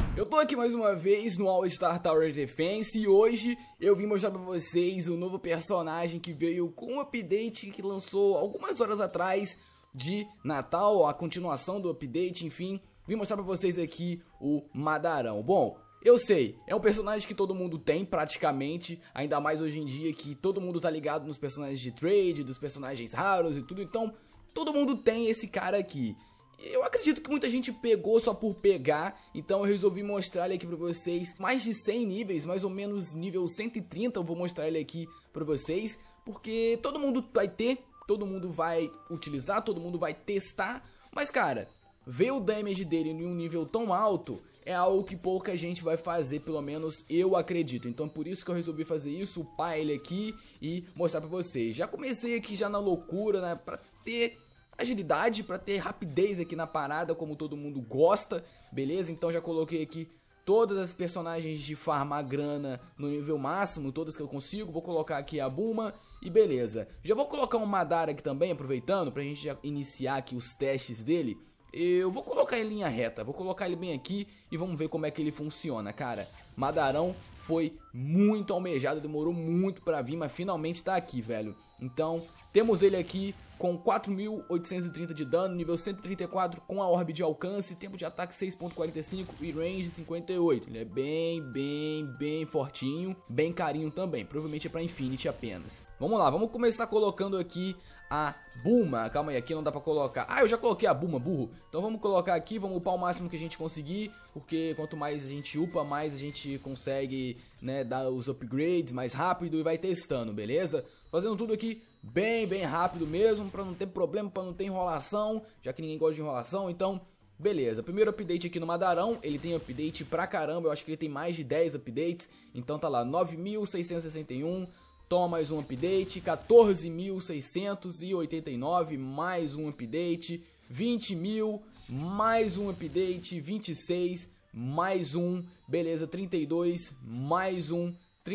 Eu tô aqui mais uma vez no All Star Tower Defense e hoje eu vim mostrar pra vocês o novo personagem que veio com um update que lançou algumas horas atrás de Natal, a continuação do update, enfim. Vim mostrar pra vocês aqui o Madarão. Bom, eu sei, é um personagem que todo mundo tem praticamente, ainda mais hoje em dia que todo mundo tá ligado nos personagens de trade, dos personagens raros e tudo, então todo mundo tem esse cara aqui. Eu acredito que muita gente pegou só por pegar, então eu resolvi mostrar ele aqui pra vocês. Mais de 100 níveis, mais ou menos nível 130 eu vou mostrar ele aqui pra vocês. Porque todo mundo vai ter, todo mundo vai utilizar, todo mundo vai testar. Mas cara, ver o damage dele em um nível tão alto é algo que pouca gente vai fazer, pelo menos eu acredito. Então por isso que eu resolvi fazer isso, upar ele aqui e mostrar pra vocês. Já comecei aqui já na loucura, né, pra ter agilidade, para ter rapidez aqui na parada, como todo mundo gosta, beleza? Então já coloquei aqui todas as personagens de farmar grana no nível máximo, todas que eu consigo. Vou colocar aqui a Bulma e beleza. Já vou colocar um Madara aqui também, aproveitando, pra gente já iniciar aqui os testes dele. Eu vou colocar em linha reta, vou colocar ele bem aqui e vamos ver como é que ele funciona, cara. Madarão foi muito almejado, demorou muito pra vir, mas finalmente tá aqui, velho. Então, temos ele aqui com 4.830 de dano, nível 134 com a orbe de alcance, tempo de ataque 6.45 e range 58. Ele é bem fortinho, bem carinho também, provavelmente é pra Infinity apenas. Vamos lá, vamos começar colocando aqui a Bulma. Calma aí, aqui não dá pra colocar. Ah, eu já coloquei a Bulma, burro. Então vamos colocar aqui, vamos upar o máximo que a gente conseguir, porque quanto mais a gente upa, mais a gente consegue, né, dar os upgrades mais rápido e vai testando, beleza? Fazendo tudo aqui bem rápido mesmo, pra não ter problema, pra não ter enrolação, já que ninguém gosta de enrolação, então beleza. Primeiro update aqui no Madarão, ele tem update pra caramba, eu acho que ele tem mais de 10 updates, então tá lá, 9.661, toma mais um update, 14.689, mais um update, 20.000, mais um update, 26, mais um, beleza, 32, mais um,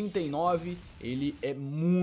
39, ele é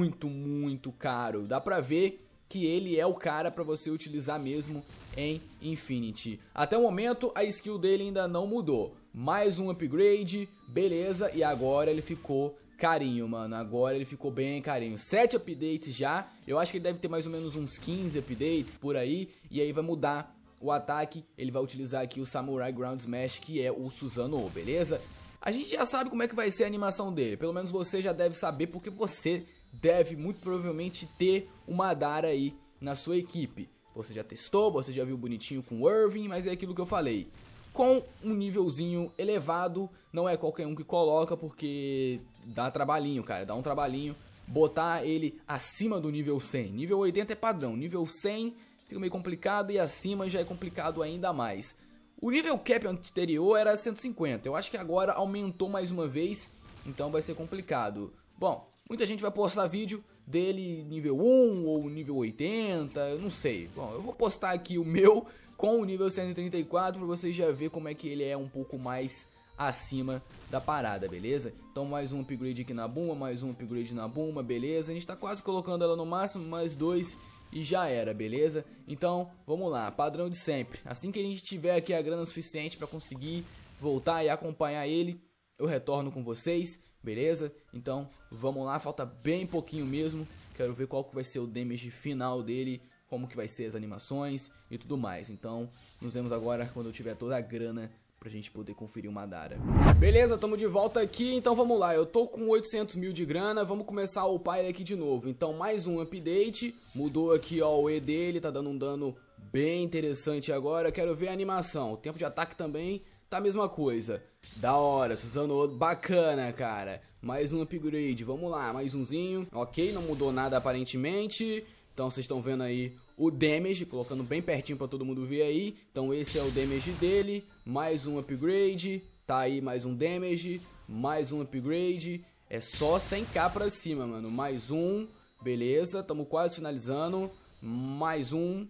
muito caro, dá pra ver que ele é o cara pra você utilizar mesmo em Infinity. Até o momento a skill dele ainda não mudou, mais um upgrade, beleza, e agora ele ficou carinho, mano, agora ele ficou bem carinho, 7 updates já, eu acho que ele deve ter mais ou menos uns 15 updates por aí, e aí vai mudar o ataque, ele vai utilizar aqui o Samurai Ground Smash, que é o Susanoo, beleza? A gente já sabe como é que vai ser a animação dele, pelo menos você já deve saber, porque você deve muito provavelmente ter o Madara aí na sua equipe. Você já testou, você já viu bonitinho com o Irving, mas é aquilo que eu falei. Com um nívelzinho elevado, não é qualquer um que coloca, porque dá trabalhinho, cara, dá um trabalhinho botar ele acima do nível 100. Nível 80 é padrão, nível 100 fica meio complicado e acima já é complicado ainda mais. O nível cap anterior era 150, eu acho que agora aumentou mais uma vez, então vai ser complicado. Bom, muita gente vai postar vídeo dele nível 1 ou nível 80, eu não sei. Bom, eu vou postar aqui o meu com o nível 134 pra vocês já ver como é que ele é um pouco mais acima da parada, beleza? Então mais um upgrade aqui na Bulma, mais um upgrade na Bulma, beleza? A gente tá quase colocando ela no máximo, mais 2 e já era, beleza? Então, vamos lá, padrão de sempre. Assim que a gente tiver aqui a grana suficiente pra conseguir voltar e acompanhar ele, eu retorno com vocês, beleza? Então, vamos lá, falta bem pouquinho mesmo. Quero ver qual que vai ser o damage final dele, como que vai ser as animações e tudo mais. Então, nos vemos agora quando eu tiver toda a grana pra gente poder conferir o Madara. Beleza, tamo de volta aqui, então vamos lá, eu tô com 800 mil de grana, vamos começar a upar ele aqui de novo. Então mais um update, mudou aqui ó o E dele, tá dando um dano bem interessante agora, quero ver a animação, o tempo de ataque também tá a mesma coisa. Da hora, Susanoo, bacana, cara. Mais um upgrade, vamos lá, mais umzinho. Ok, não mudou nada aparentemente. Então vocês estão vendo aí o damage, colocando bem pertinho pra todo mundo ver aí. Então esse é o damage dele, mais um upgrade, tá aí mais um damage, mais um upgrade. É só 100k pra cima, mano, mais um, beleza, tamo quase finalizando. Mais um,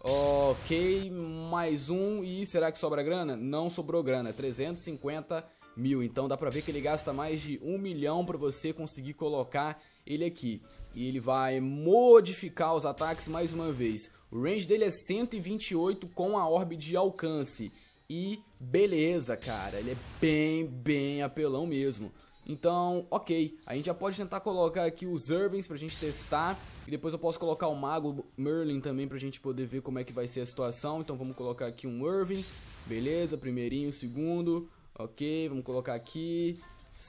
ok, mais um, e será que sobra grana? Não sobrou grana, 350 mil, então dá pra ver que ele gasta mais de 1 milhão pra você conseguir colocar ele aqui. E ele vai modificar os ataques mais uma vez. O range dele é 128 com a orbe de alcance. E beleza, cara, ele é bem apelão mesmo. Então, ok, a gente já pode tentar colocar aqui os Irvings pra gente testar. E depois eu posso colocar o Mago Merlin também pra gente poder ver como é que vai ser a situação. Então vamos colocar aqui um Irving, beleza, primeirinho, segundo, ok, vamos colocar aqui,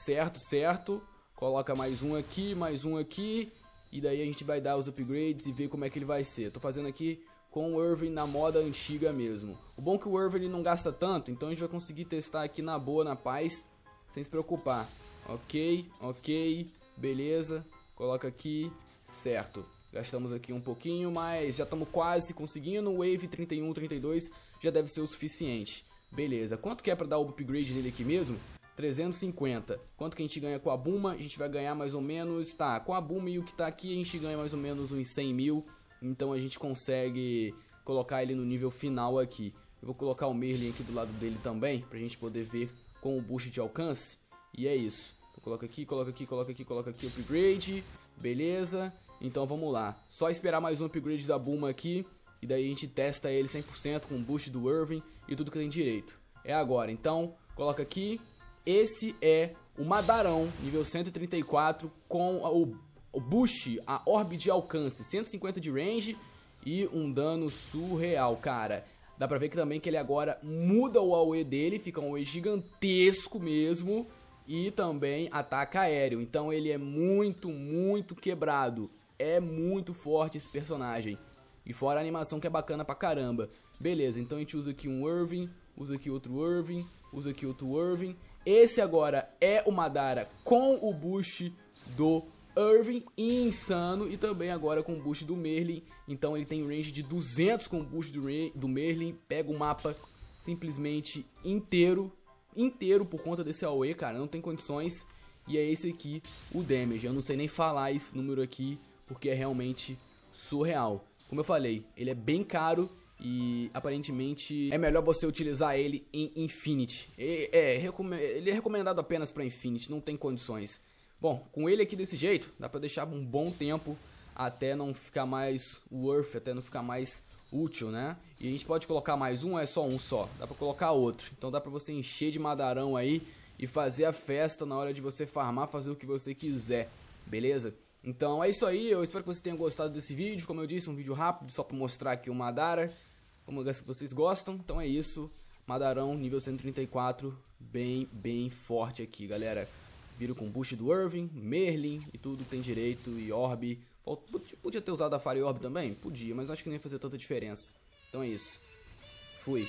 certo. Coloca mais um aqui, e daí a gente vai dar os upgrades e ver como é que ele vai ser. Tô fazendo aqui com o Irving na moda antiga mesmo. O bom é que o Irving ele não gasta tanto, então a gente vai conseguir testar aqui na boa, na paz, sem se preocupar. Ok, beleza, coloca aqui, certo. Gastamos aqui um pouquinho, mas já estamos quase conseguindo. O Wave 31, 32 já deve ser o suficiente. Beleza, quanto que é para dar o upgrade nele aqui mesmo? 350. Quanto que a gente ganha com a Buma? A gente vai ganhar mais ou menos, tá, com a Buma e o que tá aqui a gente ganha mais ou menos uns 100 mil. Então a gente consegue colocar ele no nível final aqui. Eu vou colocar o Merlin aqui do lado dele também, pra gente poder ver com o boost de alcance. E é isso. Então, coloca aqui, upgrade. Beleza. Então vamos lá. Só esperar mais um upgrade da Buma aqui. E daí a gente testa ele 100% com o boost do Irving e tudo que tem direito. É agora. Então, coloca aqui. Esse é o Madarão, nível 134, com o boost, a orbe de alcance, 150 de range e um dano surreal, cara. Dá pra ver que também que ele agora muda o AoE dele, fica um AoE gigantesco mesmo. E também ataca aéreo, então ele é muito quebrado. É muito forte esse personagem. E fora a animação que é bacana pra caramba. Beleza, então a gente usa aqui um Irving, usa aqui outro Irving, usa aqui outro Irving. Esse agora é o Madara com o boost do Irving, insano. E também agora com o boost do Merlin. Então ele tem range de 200 com o boost do Merlin. Pega o mapa simplesmente inteiro por conta desse AoE, cara, não tem condições. E é esse aqui o damage. Eu não sei nem falar esse número aqui, porque é realmente surreal. Como eu falei, ele é bem caro e aparentemente é melhor você utilizar ele em Infinity. Ele é recomendado apenas para Infinity, não tem condições. Bom, com ele aqui desse jeito, dá pra deixar um bom tempo até não ficar mais worth, até não ficar mais útil, né? E a gente pode colocar mais um, é só um só. Dá pra colocar outro. Então dá pra você encher de Madarão aí e fazer a festa na hora de você farmar, fazer o que você quiser, beleza? Então é isso aí, eu espero que você tenha gostado desse vídeo. Como eu disse, um vídeo rápido, só pra mostrar aqui o Madara. Vamos ver se vocês gostam. Então é isso, Madarão nível 134, bem forte aqui, galera. Viro com boost do Irving, Merlin e tudo tem direito, e Orb. Podia ter usado a Fire Orb também? Podia, mas acho que não ia fazer tanta diferença. Então é isso. Fui.